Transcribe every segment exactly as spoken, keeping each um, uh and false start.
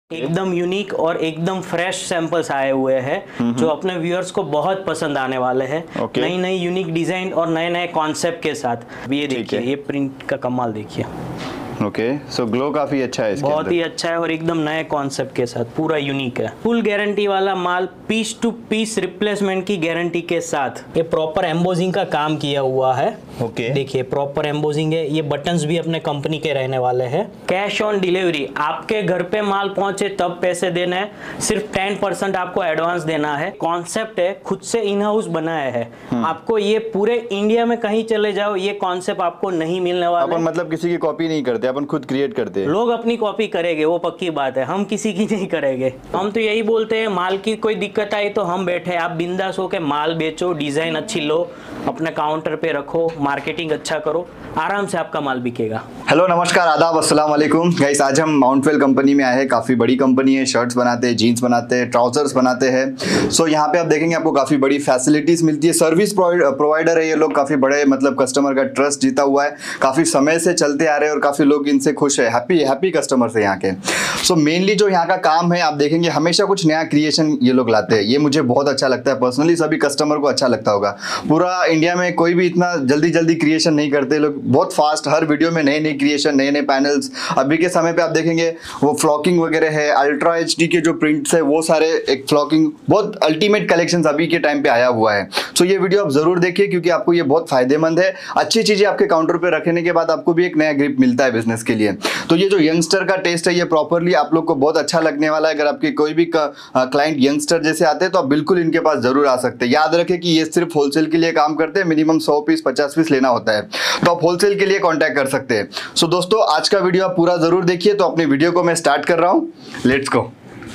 एकदम यूनिक और एकदम फ्रेश सैंपल्स आए हुए हैं जो अपने व्यूअर्स को बहुत पसंद आने वाले हैं। okay. नई नई यूनिक डिजाइन और नए नए कॉन्सेप्ट के साथ। ये देखिए, ये प्रिंट का कमाल देखिए। ओके, सो ग्लो काफी अच्छा है इसके बहुत अंदर। ही अच्छा है और एकदम नए कॉन्सेप्ट के साथ पूरा यूनिक है। फुल गारंटी वाला माल, पीस टू पीस रिप्लेसमेंट की गारंटी के साथ। ये प्रॉपर एम्बोजिंग का काम किया हुआ है। Okay okay. देखिए प्रॉपर एम्बोजिंग है। ये बटन्स भी अपने कंपनी के रहने वाले हैं। कैश ऑन डिलीवरी, आपके घर पे माल पहुंचे तब पैसे देना है। सिर्फ टेन परसेंट आपको एडवांस देना है। कॉन्सेप्ट है खुद से इन हाउस बनाया है। आपको ये पूरे इंडिया में कहीं चले जाओ ये कॉन्सेप्ट आपको नहीं मिलने वाला। अपन मतलब किसी की कॉपी नहीं करते, अपन खुद क्रिएट करते हैं। लोग अपनी कॉपी करेंगे, वो पक्की बात है, हम किसी की नहीं करेंगे। हम तो यही बोलते हैं, माल की कोई दिक्कत आई तो हम बैठे, आप बिंदास होके माल बेचो, डिजाइन अच्छी लो, अपने काउंटर पे रखो, मार्केटिंग अच्छा करो, आराम से आपका माल बिकेगा। हेलो, नमस्कार, आदाब, अस्सलाम वालेकुम गाइस। आज हम माउंटवेल कंपनी में आए हैं। काफ़ी बड़ी कंपनी है, शर्ट्स बनाते हैं, जीन्स बनाते हैं, ट्राउजर्स बनाते हैं। सो यहाँ पे आप देखेंगे आपको काफ़ी बड़ी फैसिलिटीज़ मिलती है। सर्विस प्रोवाइडर है ये लोग, काफ़ी बड़े मतलब कस्टमर का ट्रस्ट जीता हुआ है, काफ़ी समय से चलते आ रहे हैं और काफ़ी लोग इनसे खुश है, हैप्पी हैप्पी कस्टमर्स है यहाँ के। सो मेनली जो यहाँ का काम है, आप देखेंगे हमेशा कुछ नया क्रिएशन ये लोग लाते हैं। ये मुझे बहुत अच्छा लगता है पर्सनली, सभी कस्टमर को अच्छा लगता होगा। पूरा इंडिया में कोई भी इतना जल्दी जल्दी क्रिएशन नहीं करते लोग, बहुत फास्ट, हर वीडियो में नए नए क्रिएशन, नए नए पैनल्स। अभी के समय पे आप देखेंगे वो फ्लॉकिंग वगैरह है, अल्ट्रा एच डी के जो प्रिंट्स है वो सारे, एक फ्लॉकिंग, बहुत अल्टीमेट कलेक्शंस अभी के टाइम पे आया हुआ है। सो ये वीडियो आप जरूर देखिए क्योंकि आपको ये बहुत फायदेमंद है। अच्छी चीजें आपके काउंटर पे रखने के बाद आपको भी एक नया ग्रिप मिलता है बिजनेस के लिए। तो ये जो यंगस्टर का टेस्ट है ये प्रॉपरली आप लोग को बहुत अच्छा लगने वाला है। अगर आपके कोई भी क्लाइंट यंगस्टर जैसे आते हैं तो आप बिल्कुल इनके पास जरूर आ सकते हैं। याद रखें कि ये सिर्फ होलसेल के लिए काम करते हैं, मिनिमम सौ पीस पचास पीस लेना होता है, तो आप होलसेल के लिए कांटेक्ट कर सकते हैं। सो so, दोस्तों आज का वीडियो आप पूरा जरूर देखिए। तो अपनी वीडियो को मैं स्टार्ट कर रहा हूँ, लेट्स गो।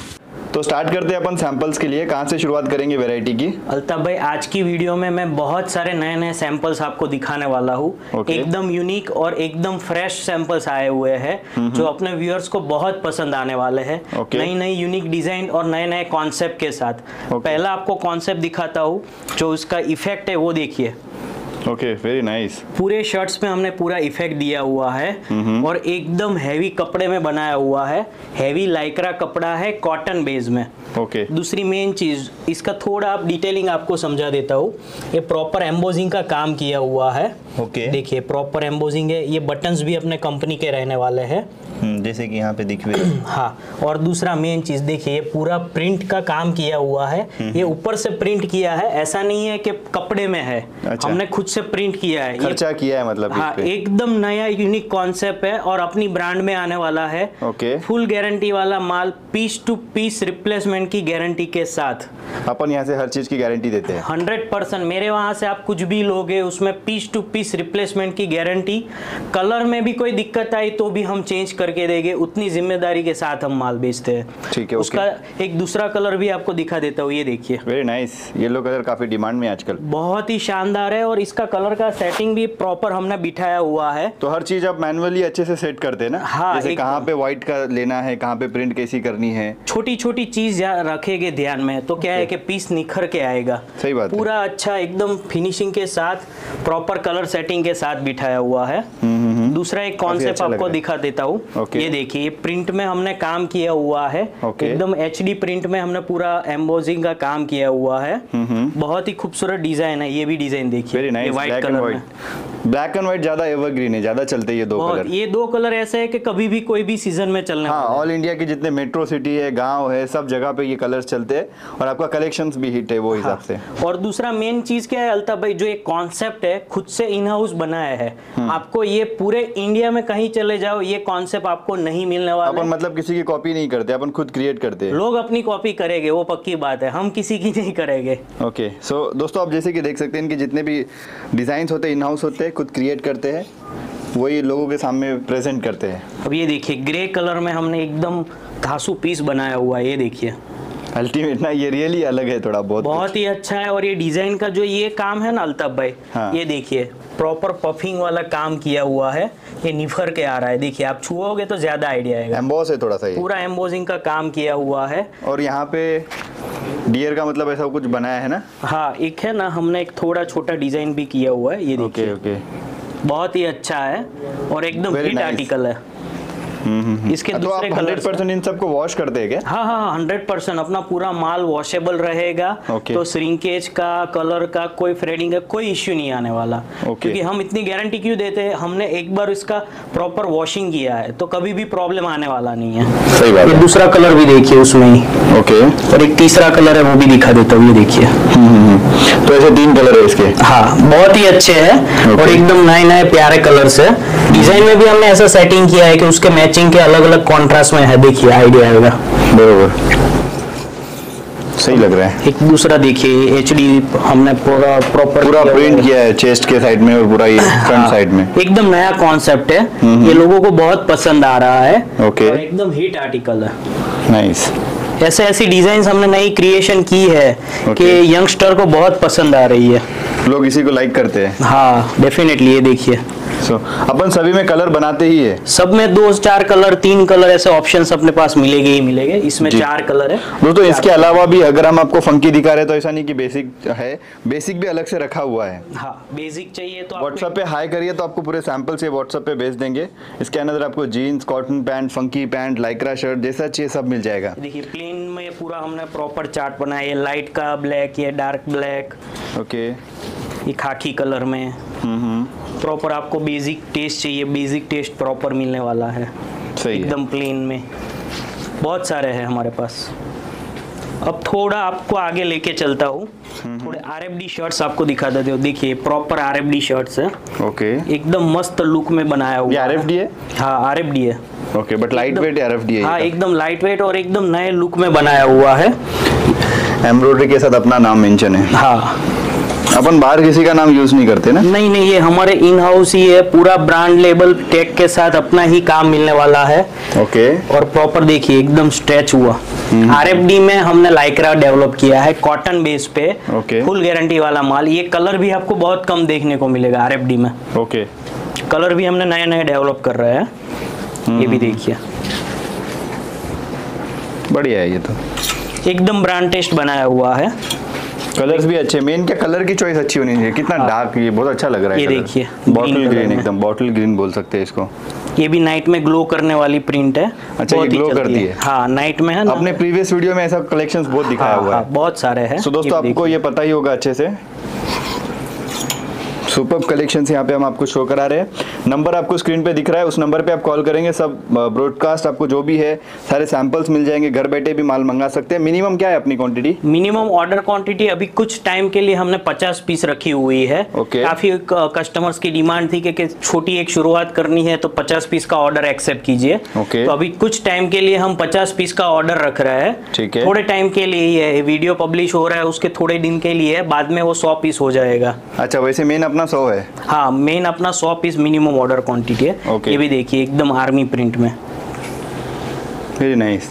तो स्टार्ट करते हैं अपन सैंपल्स के लिए। कहाँ से शुरुआत करेंगे वैरायटी की? अल्ताफ भाई, आज की वीडियो में मैं बहुत सारे नए नए सैंपल्स आपको दिखाने वाला हूँ। okay. एकदम यूनिक और एकदम फ्रेश सैंपल्स आए हुए हैं जो अपने व्यूअर्स को बहुत पसंद आने वाले हैं। okay. नई नई यूनिक डिजाइन और नए नए कॉन्सेप्ट के साथ। okay. पहला आपको कॉन्सेप्ट दिखाता हूँ, जो उसका इफेक्ट है वो देखिए। Okay, very nice. पूरे शर्ट्स में हमने पूरा इफेक्ट दिया हुआ है और एकदम हैवी कपड़े में बनाया हुआ है। हैवी लाइक्रा कपड़ा है, कॉटन बेस में। ओके। दूसरी मेन चीज, इसका थोड़ा आप डिटेलिंग आपको समझा देता हूँ। ये प्रॉपर एम्बोजिंग का काम किया हुआ है। ओके। देखिए प्रॉपर एम्बोजिंग है। ये बटन्स भी अपने कंपनी के रहने वाले हैं, जैसे कि यहाँ पे दिख रहे हैं। हाँ, और दूसरा मेन चीज देखिए, ये पूरा प्रिंट का काम किया हुआ है। ये ऊपर से प्रिंट किया है, ऐसा नहीं है कि कपड़े में है। अच्छा। हमने खुद से प्रिंट किया है, खर्चा किया है मतलब। हाँ, एकदम नया यूनिक कॉन्सेप्ट है और अपनी ब्रांड में आने वाला है। ओके। फुल गारंटी वाला माल, पीस टू पीस रिप्लेसमेंट की गारंटी के साथ। अपन यहाँ से हर चीज की गारंटी देते हैं। हंड्रेड परसेंट मेरे वहां से आप कुछ भी लोगे उसमें पीस टू पीस रिप्लेसमेंट की गारंटी। कलर में भी कोई दिक्कत आई तो भी हम चेंज करके देंगे, उतनी जिम्मेदारी के साथ हम माल बेचते हैं। ठीक है। उसका एक दूसरा कलर भी आपको दिखा देता हूँ, ये देखिए। Very nice. येलो कलर काफी डिमांड में आजकल, बहुत ही शानदार है और इसका कलर का सेटिंग भी प्रॉपर हमने बिठाया हुआ है। तो हर चीज आप मैनुअली अच्छे से सेट करते हैं ना? हाँ, जैसे कहाँ पे व्हाइट का लेना है, कहाँ पे प्रिंट कैसी करनी है, छोटी छोटी चीज रखेंगे ध्यान में तो क्या है कि पीस निखर के आएगा। सही बात है। पूरा अच्छा एकदम फिनिशिंग के साथ, प्रॉपर कलर सेटिंग के साथ बिठाया हुआ है। दूसरा एक कॉन्सेप्ट अच्छा आपको दिखा देता हूँ। okay. ये देखिए, प्रिंट में हमने काम किया हुआ है। okay. एकदम एचडी प्रिंट में हमने पूरा एम्बोजिंग का काम किया हुआ है। बहुत ही खूबसूरत डिजाइन है। ये भी डिजाइन देखिए, ये व्हाइट कलर में। ब्लैक एंड व्हाइट ज्यादा एवरग्रीन है, ज्यादा चलते हैं ये दो कलर। ये दो कलर ऐसे है कि कभी भी कोई भी सीजन में चलने हाँ, ऑल इंडिया के जितने मेट्रो सिटी है, गांव है, सब जगह पे ये कलर्स चलते हैं और आपका कलेक्शंस भी हिट है वो हिसाब से। और दूसरा मेन चीज क्या है अल्ताफ भाई, जो एक कॉन्सेप्ट है खुद से इन हाउस बनाया है। आपको ये पूरे इंडिया में कहीं चले जाओ ये कॉन्सेप्ट आपको नहीं मिलने वाला। अपन मतलब किसी की कॉपी नहीं करते, अपन खुद क्रिएट करते हैं। लोग अपनी कॉपी करेंगे, वो पक्की बात है, हम किसी की नहीं करेंगे। ओके। सो दोस्तों आप जैसे कि देख सकते हैं इनके जितने भी डिजाइन होते हैं इन हाउस होते हैं, खुद क्रिएट करते हैं, वही लोगों के सामने प्रेजेंट करते हैं। अब ये देखिए, ग्रे कलर में हमने एकदम धांसू पीस बनाया हुआ है। ये देखिए, अल्टीमेट ना, ये रियली अलग है थोड़ा बहुत बहुत ही अच्छा है। और ये डिजाइन का जो ये काम है ना अल्ताफ भाई, हाँ। ये देखिए प्रॉपर पफिंग वाला काम किया हुआ है। ये निफर के आ रहा है, देखिए आप छुओगे तो ज्यादा आइडिया आएगा। एम्बॉस है थोड़ा सा, ये पूरा एम्बोजिंग का काम किया हुआ है। और यहाँ पे डियर का मतलब ऐसा कुछ बनाया है ना? हाँ, एक है ना, हमने एक थोड़ा छोटा डिजाइन भी किया हुआ है। ये देखिए, ओके ओके, बहुत ही अच्छा है और एकदम हिट आर्टिकल है। इसके तो दूसरे आप कलर हंड्रेड परसेंट इन सबको वॉश करते हैं क्या? हाँ हाँ हंड्रेड परसेंट अपना पूरा माल वॉशेबल रहेगा। Okay. तो श्रिंकेज का, कलर का, कोई फ्रेडिंग का कोई इश्यू नहीं आने वाला। Okay. क्योंकि हम इतनी गारंटी क्यों देते हैं, हमने एक बार इसका प्रॉपर वॉशिंग किया है तो कभी भी प्रॉब्लम आने वाला नहीं है। सही बात ये है। दूसरा कलर भी देखिए उसमें ही। ओके। और एक तीसरा कलर है वो भी दिखा देता हूँ, ये देखिए। तो ऐसे तीन कलर है इसके। हाँ बहुत ही अच्छे हैं। Okay. और एकदम नए नए प्यारे कलर्स है। डिजाइन में भी हमने ऐसा सेटिंग किया है कि उसके मैचिंग के अलग अलग कॉन्ट्रास्ट में है, देखिए आइडिया आएगा। बरोबर, सही लग रहा है। एक दूसरा देखिए एच डी हमने पूरा प्रॉपर पूरा प्रिंट किया है चेस्ट के साइड में और पूरा ये फ्रंट साइड में। एकदम नया कॉन्सेप्ट है, ये लोगों को बहुत पसंद आ रहा है। Okay. और एकदम हिट आर्टिकल है। नाइस। ऐसे ऐसी डिजाइन हमने नई क्रिएशन की है Okay. कि यंगस्टर को बहुत पसंद आ रही है। लोग इसी को लाइक करते हैं। हाँ डेफिनेटली, ये देखिए। सो so, अपन सभी में कलर बनाते ही है। सब में दो चार कलर, तीन कलर ऐसे ऑप्शंस अपने पास मिलेंगे ही मिलेंगे। इसमें जी। चार कलर है दोस्तों इसके अलावा भी अगर हम आपको फंकी दिखा रहे हैं तो ऐसा नहीं कि बेसिक है, बेसिक भी अलग से रखा हुआ है। हाँ बेसिक चाहिए तो आपको व्हाट्सएप पे हाई करिए तो आपको पूरे सैंपल से व्हाट्सएप पे भेज देंगे। इसके अंदर आपको jeans, cotton pant, funky pant, lycra shirt जैसा चाहिए सब मिल जाएगा। देखिए प्लेन में पूरा हमने प्रॉपर चार्ट बनाया, ये लाइट का ब्लैक, ये डार्क ब्लैक, ओके। ये खाकी कलर में। हम्म प्रॉपर आपको बेसिक टेस्ट चाहिए, बेसिक टेस्ट प्रॉपर मिलने वाला है। सही है। एकदम प्लेन में बहुत सारे हैं हमारे पास। अब थोड़ा आपको आगे लेके चलता हूँ, थोड़े आरएफडी शर्ट्स आपको दिखा देते हो। देखिए प्रॉपर आरएफडी शर्ट्स है, ओके। एकदम मस्त लुक में बनाया हुआ। ये आरएफडी है? हाँ आरएफडी है। Okay, but light weight RFD है। हाँ एकदम लाइट वेट और एकदम नए लुक में बनाया हुआ है। एम्ब्रॉयडरी के साथ अपना नाम मेंशन है। हाँ अपन बाहर किसी का नाम यूज नहीं करते ना? नहीं नहीं, ये हमारे इन हाउस ही है, पूरा ब्रांड लेबल टैग के साथ अपना ही काम मिलने वाला है। ओके। और प्रॉपर देखिए एकदम स्ट्रेच हुआ। आरएफडी में हमने लाइक्रा डेवलप किया है, कॉटन बेस पे। ओके। फुल गारंटी वाला माल। ये कलर भी आपको बहुत कम देखने को मिलेगा आरएफडी में। ओके। कलर भी हमने नए नए डेवलप कर रहे हैं, ये भी देखिए। बढ़िया है ये तो, एकदम ब्रांड टेस्ट बनाया हुआ है। कलर्स भी अच्छे। मेन क्या कलर की चॉइस अच्छी होनी चाहिए। कितना डार्क, ये बहुत अच्छा लग रहा है। ये देखिए, बॉटल green ग्रीन, color एकदम बॉटल ग्रीन बोल सकते हैं इसको। ये भी नाइट में ग्लो करने वाली प्रिंट है। अच्छा, ये बहुत ही ग्लो चलती करती है। हाँ नाइट में है ना। अपने प्रीवियस वीडियो में ऐसा कलेक्शंस बहुत दिखाया हाँ, हुआ हाँ, है। बहुत सारे हैं। सो दोस्तों आपको ये पता ही होगा अच्छे से। सुपर्ब कलेक्शंस यहाँ पे हम आपको शो करा रहे हैं। नंबर आपको स्क्रीन पे दिख रहा है, उस नंबर पे आप कॉल करेंगे। सब ब्रॉडकास्ट आपको जो भी है सारे सैंपल्स मिल जाएंगे। घर बैठे भी माल मंगा सकते हैं। मिनिमम क्या है अपनी क्वांटिटी? मिनिमम ऑर्डर क्वांटिटी अभी कुछ टाइम के लिए हमने पचास पीस रखी हुई है। Okay. काफी कस्टमर्स की डिमांड थी कि, कि छोटी एक शुरुआत करनी है तो पचास पीस का ऑर्डर एक्सेप्ट कीजिए। Okay. तो अभी कुछ टाइम के लिए हम पचास पीस का ऑर्डर रख रहे हैं। ठीक है। थोड़े टाइम के लिए ही है, वीडियो पब्लिश हो रहा है उसके थोड़े दिन के लिए, बाद में वो सौ पीस हो जाएगा। अच्छा, वैसे मेन अपना सौ है। हाँ मेन अपना सौ पीस मिनिमम ऑर्डर क्वांटिटी है। Okay. ये भी देखिए एकदम आर्मी प्रिंट में, वेरी नाइस।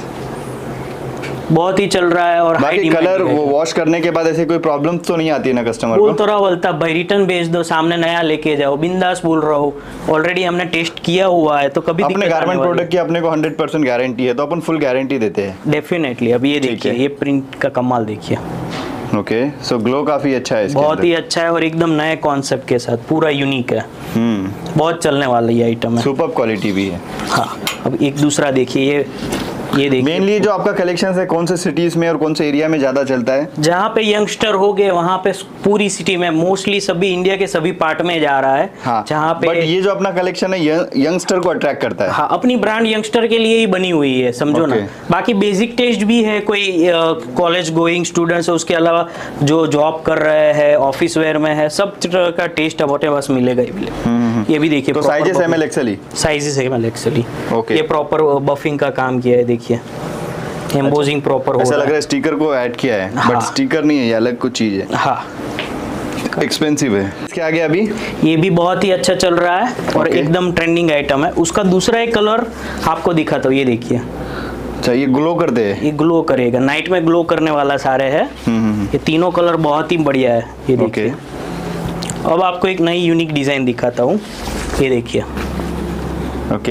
बहुत ही चल रहा है। और हाई बाकी डिमांड कलर है। वो वॉश करने के बाद ऐसे कोई प्रॉब्लम तो नहीं आती है ना कस्टमर बोल को? तो रहा बोलता भाई रिटर्न भेज दो, सामने नया लेके जाओ, बिंदास बोल रहा हूँ। ऑलरेडी हमने टेस्ट किया हुआ है तो कभी अपने गारमेंट प्रोडक्ट की अपने को हंड्रेड परसेंट गारंटी है तो अपन फुल गारंटी देते हैं। डेफिनेटली। अब ये ठीक देखिए, है। ये प्रिंट का कमाल देखिए, ओके। सो ग्लो काफी अच्छा है इसके बहुत अंदर। ही अच्छा है और एकदम नए कॉन्सेप्ट के साथ पूरा यूनिक है। हम्म, बहुत चलने वाला ये आइटम है। सुपर्ब क्वालिटी भी है। हाँ अब एक दूसरा देखिए, ये ये देखिए। मेनली जो आपका कलेक्शन है कौन से सिटीज में और कौन से एरिया में ज्यादा चलता है? जहाँ पे यंगस्टर हो गए वहाँ पे पूरी सिटी में, मोस्टली सभी इंडिया के सभी पार्ट में जा रहा है। हाँ, जहाँ पे बट ये जो अपना कलेक्शन है यंगस्टर को अट्रैक्ट करता है। हाँ अपनी ब्रांड यंगस्टर के लिए ही बनी हुई है, समझो ना। Okay. बाकी बेसिक टेस्ट भी है, कोई कॉलेज गोइंग स्टूडेंट्स है, उसके अलावा जो जॉब कर रहे हैं, ऑफिस वेयर में है, सब तरह का टेस्ट हमारे पास मिलेगा ही मिलेगा। ये भी देखिए, तो साइजेस एम एल एक्सएल ही? साइजेस एम एल एक्सएल ही। Okay. ये प्रॉपर बफिंग का काम किया है, देखिए एम्बोजिंग प्रॉपर हो ऐसा रहा लग रहा है। है स्टिकर को ऐड किया है, हाँ। बट स्टिकर नहीं है, ये अलग कुछ चीज है। हाँ एक्सपेंसिव है। इसके आगे अभी ये भी बहुत ही अच्छा चल रहा है और Okay. एकदम ट्रेंडिंग आइटम है। उसका दूसरा एक कलर आपको दिखाता हूँ, ये देखिए। अच्छा, ये ग्लो करते हैं? ये ग्लो करेगा, नाइट में ग्लो करने वाला सारे है। ये तीनों कलर बहुत ही बढ़िया है, ये देखिए। ओके। अब आपको एक नई यूनिक डिजाइन दिखाता हूँ, ये देखिए। ओके।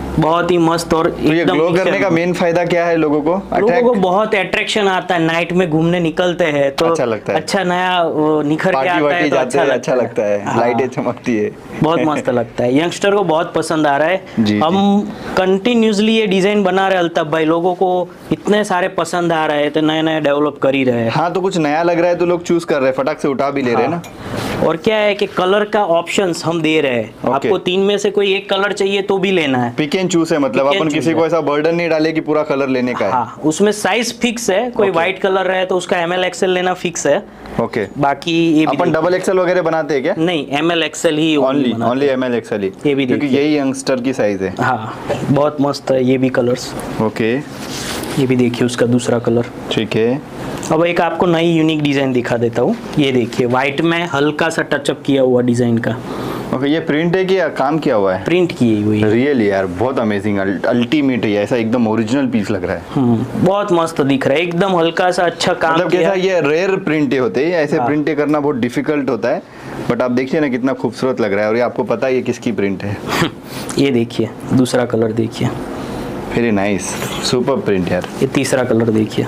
बहुत ही मस्त और तो ये एकदम ग्लो करने picture का मेन फायदा क्या है लोगों को? लोगों Attract? को बहुत अट्रैक्शन आता है, नाइट में घूमने निकलते हैं तो अच्छा लगता है। अच्छा नया वो निखर के पार्टी आता है वार्टी तो जाते अच्छा हैं, लगता अच्छा लगता है, हाँ, लाइटें चमकती है। बहुत मस्त लगता है, यंगस्टर को बहुत पसंद आ रहा है। जी, हम कंटिन्यूसली ये डिजाइन बना रहे हैं अल्ताफ भाई, लोगों को इतने सारे पसंद आ रहे हैं तो नए नए डेवलप कर ही रहे हैं। हाँ, तो कुछ नया लग रहा है तो लोग चूज कर रहे हैं, फटाक से उठा भी ले रहे हैं ना। और क्या है कि कलर का ऑप्शंस हम दे रहे हैं, Okay. आपको तीन में से कोई एक कलर चाहिए तो भी लेना है। पिक एंड चूज है, मतलब Pick and अपन choose किसी है। को ऐसा बर्डन नहीं डाले कि पूरा कलर लेने का है। हाँ, उसमें साइज फिक्स है, कोई Okay. व्हाइट कलर रहे तो उसका एम एल एक्सएल लेना फिक्स है। ओके, बाकी ये भी अपन डबल एक्सएल वगैरह बनाते हैं क्या? नहीं, एम एल एक्सएल ही ओनली बनाते ओनली एम एल एक्सएल ही, ये भी क्योंकि देखिए। यही यंगस्टर की साइज है। हैं। हाँ, बहुत मस्त है ये भी कलर्स। ओके, ये भी देखिए उसका दूसरा कलर। ठीक है। अब एक आपको नई यूनिक डिजाइन दिखा देता हूँ, ये देखिए व्हाइट में हल्का सा टचअप किया हुआ डिजाइन का। ओके, ये प्रिंट है कि या काम किया हुआ है? प्रिंट की हुई है। रियली यार बहुत अमेजिंग, अल्टीमेट है, ऐसा एकदम ओरिजिनल पीस लग रहा है। हम्म, बहुत मस्त दिख रहा है, एकदम हल्का सा अच्छा काम मतलब किया। कैसा, ये रेयर प्रिंट होते हैं, ऐसे हाँ। प्रिंट करना बहुत डिफिकल्ट होता है, बट आप देखिए ना कितना खूबसूरत लग रहा है। और ये आपको पता है ये किसकी प्रिंट है? ये देखिए दूसरा कलर देखिए, वेरी नाइस, सुपर प्रिंट यार, ये तीसरा कलर देखिए।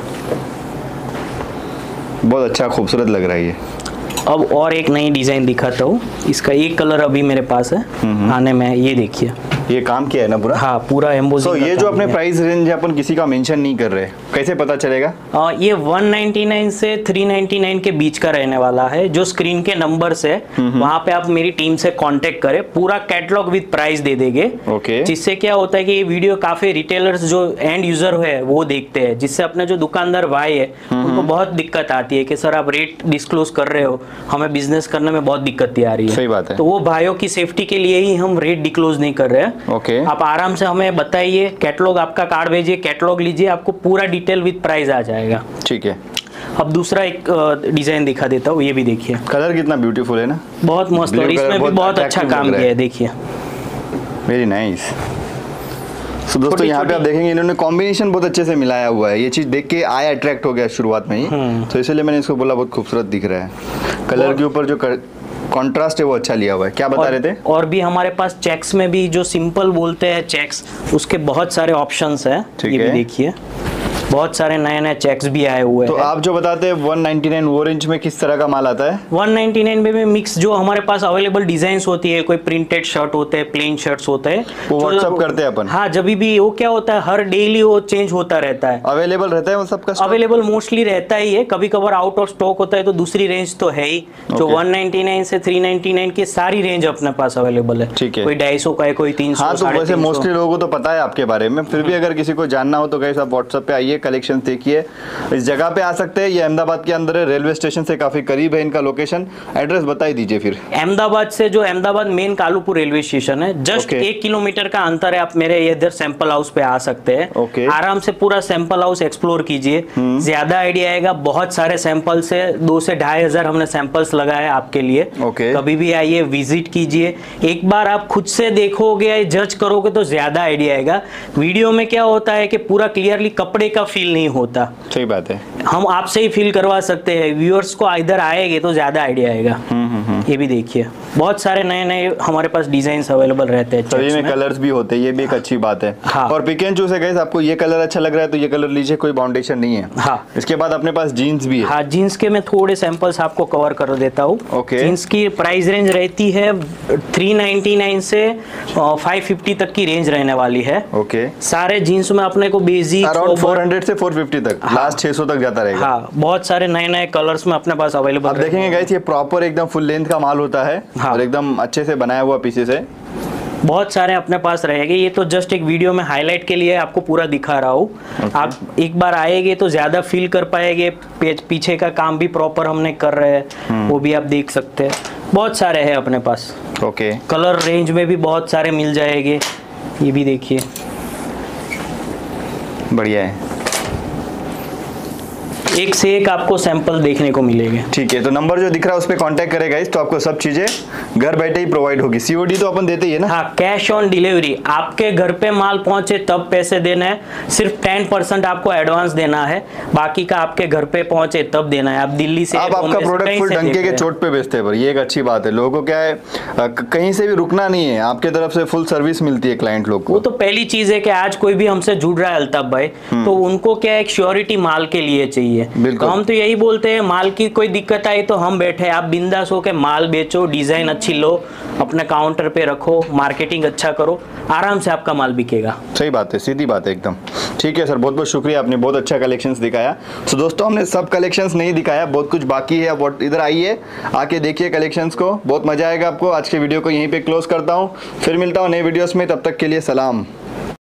बहुत अच्छा खूबसूरत लग रहा है ये। अब और एक नई डिजाइन दिखाता हूँ, इसका एक कलर अभी मेरे पास है आने में, ये देखिए। ये काम किया है ना पूरा? हाँ, पूरा तो एम्बोजिंग का ये जो काम अपने है। प्राइस रेंज है अपन किसी का मेंशन नहीं कर रहे, कैसे पता चलेगा? आ, ये वन नाइंटी नाइन से थ्री नाइंटी नाइन के बीच का रहने वाला है। जो स्क्रीन के नंबर है वहां पे आप मेरी टीम से कांटेक्ट करें, पूरा कैटलॉग विद प्राइस दे देंगे। ओके। जिससे क्या होता है कि ये वीडियो काफी रिटेलर्स जो एंड यूजर है वो देखते हैं, जिससे अपने जो दुकानदार भाई है उनको बहुत दिक्कत आती है कि सर आप रेट डिस्क्लोज कर रहे हो, हमें बिजनेस करने में बहुत दिक्कत आ रही है। सही बात है। तो वो भाइयों की सेफ्टी के लिए ही हम रेट डिस्क्लोज नहीं कर रहे हैं। ओके। आप आराम से हमें बताइए, कैटलॉग आपका कार्ड भेजिए, कैटलॉग लीजिए, आपको पूरा डिटेल विद प्राइस आ जाएगा। ठीक है। अब दूसरा एक डिजाइन दिखा देता हूँ, ये भी देखिए, कलर कितना ब्यूटीफुल है ना, बहुत मस्त, और Blue इसमें color भी बहुत बहुत अच्छा attractive काम लग रहा किया है। है, देखिए। Very nice. तो दोस्तों छोटी- यहाँ पे आप छोटी- देखेंगे इन्होंने कॉम्बिनेशन बहुत अच्छे से मिलाया हुआ है, ये चीज देख के आई अट्रैक्ट हो गया शुरुआत में ही, तो इसलिए मैंने इसको बोला बहुत खूबसूरत दिख रहा है। कलर के ऊपर जो कॉन्ट्रास्ट है वो अच्छा लिया हुआ है। क्या बता और, रहे थे? और भी हमारे पास चेक्स में भी जो सिंपल बोलते हैं चेक्स, उसके बहुत सारे ऑप्शंस हैं। ठीक ये भी है। देखिए, बहुत सारे नए नए चेक्स भी आए हुए तो हैं। आप जो बताते हैं वन नाइंटी नाइन वो रेंज में किस तरह का माल आता है? वन नाइंटी नाइन में भी मिक्स जो हमारे पास अवेलेबल डिजाइन्स होती है, कोई प्रिंटेड शर्ट होते हैं, प्लेन शर्ट्स होते हैं, वो जो- WhatsApp करते हैं अपन? हाँ, जब भी वो क्या होता है, हर डेली वो चेंज होता रहता है। अवेलेबल रहता है वो सबका stock? अवेलेबल मोस्टली रहता ही है, कभी कभार आउट ऑफ स्टॉक होता है तो दूसरी रेंज तो है ही। जो Okay. वन नाइंटी नाइन से थ्री नाइंटी नाइन की सारी रेंज अपने पास अवेलेबल है। ठीक है। कोई ढाई सौ का है, कोई तीन सौ, हाँ, तो वैसे मोस्टली लोगों को तो पता है आपके बारे में, फिर भी अगर किसी को जानना हो तो गाइस आप व्हाट्सएप पे आइए, कलेक्शन देखिए। इस जगह पे आ सकते हैं, ये अहमदाबाद के अंदर है, रेलवे स्टेशन से काफी करीब है इनका लोकेशन। एड्रेस बताई दीजिए फिर। अहमदाबाद से जो Ahmedabad main Kalupur railway station है, जस्ट Okay. एक किलोमीटर का अंतर है। आप मेरे इधर सैंपल हाउस पे आ सकते हैं। Okay. आराम से पूरा सैंपल हाउस एक्सप्लोर कीजिए, ज्यादा आइडिया आएगा। बहुत सारे सैंपल से दो से ढाई हजार हमने सैंपल्स लगाए आपके लिए। Okay. कभी भी आइए, विजिट कीजिए, एक बार आप खुद से देखोगे, जज करोगे तो ज्यादा आइडिया आएगा। वीडियो में क्या होता है कि पूरा क्लियरली कपड़े का फील नहीं होता, सही बात है। हम आपसे ही फील करवा सकते हैं। व्यूअर्स को इधर आएंगे तो ज्यादा आइडिया आएगा। ये भी देखिए, बहुत सारे नए नए हमारे पास डिजाइन अवेलेबल रहते हैं। सभी checks में में। कलर्स भी होते हैं, ये भी एक अच्छी बात है। हाँ। और पिक एंड चूज है गाइस, आपको ये कलर अच्छा लग रहा है तो ये कलर लीजिए, कोई बाउंडेशन नहीं है। हाँ। इसके बाद अपने पास जीन्स भी है। हाँ, जीन्स के मैं थोड़े सैंपल्स आपको कवर कर देता हूँ। Okay. जीन्स की प्राइस रेंज रहती है थ्री नाइंटी नाइन से फाइव फिफ्टी तक की रेंज रहने वाली है। ओके। सारे जीन्स में अपने को बेसिक अराउंड फोर हंड्रेड से फोर फिफ्टी तक, लास्ट छह सौ तक जाता रहेगा। हाँ, बहुत सारे नए नए कलर्स में अपने पास अवेलेबल। आप देखेंगे गाइस, ये प्रॉपर एकदम फुल लेंथ का माल होता है। हाँ। और एकदम अच्छे से बनाया हुआ पीसेस है। बहुत सारे अपने पास रहेंगे। ये तो जस्ट एक वीडियो में हाईलाइट के लिए आपको पूरा दिखा रहा हूँ। Okay. आप एक बार आएंगे तो ज्यादा फील कर पाएंगे। पीछे का काम भी प्रॉपर हमने कर रहे हैं, वो भी आप देख सकते हैं। बहुत सारे हैं अपने पास। ओके। कलर रेंज में भी बहुत सारे मिल जाएंगे। ये भी देखिए, बढ़िया है। एक से एक आपको सैंपल देखने को मिलेंगे। ठीक है, तो नंबर जो दिख रहा है उस पर कॉन्टैक्ट करेगा इस, तो आपको सब चीजें घर बैठे ही प्रोवाइड होगी। सीओडी तो अपन देते ही है ना? हाँ, कैश ऑन डिलीवरी, आपके घर पे माल पहुंचे तब पैसे देना है। सिर्फ टेन परसेंट आपको एडवांस देना है, बाकी का आपके घर पे पहुंचे तब देना है। आप दिल्ली से, आप आपका प्रोडक्ट फुल डंके के चोट पे बेचते हैं, पर ये एक अच्छी बात है। लोगों को क्या है, कहीं से भी रुकना नहीं है, आपके तरफ से फुल सर्विस मिलती है क्लाइंट लोग को। वो तो पहली चीज है कि आज कोई भी हमसे जुड़ रहा है अल्ताफ भाई, तो उनको क्या एक श्योरिटी माल के लिए चाहिए। तो हम तो यही बोलते हैं, माल की कोई दिक्कत आई तो हम बैठे, आप बिंदास हो के माल बेचो, डिजाइन अच्छी लो, अपने काउंटर पे रखो, मार्केटिंग अच्छा करो, आराम से आपका माल बिकेगा। सही बात है, सीधी बात है एकदम। ठीक है सर, बहुत बहुत शुक्रिया, आपने बहुत अच्छा कलेक्शंस दिखाया। सो दोस्तों, हमने सब कलेक्शंस नहीं दिखाया, बहुत कुछ बाकी है। अब इधर आइए, आके देखिए कलेक्शंस को, बहुत मजा आएगा आपको। आज के वीडियो को यहीं पे क्लोज करता हूँ, फिर मिलता हूँ नए वीडियोस में, तब तक के लिए सलाम।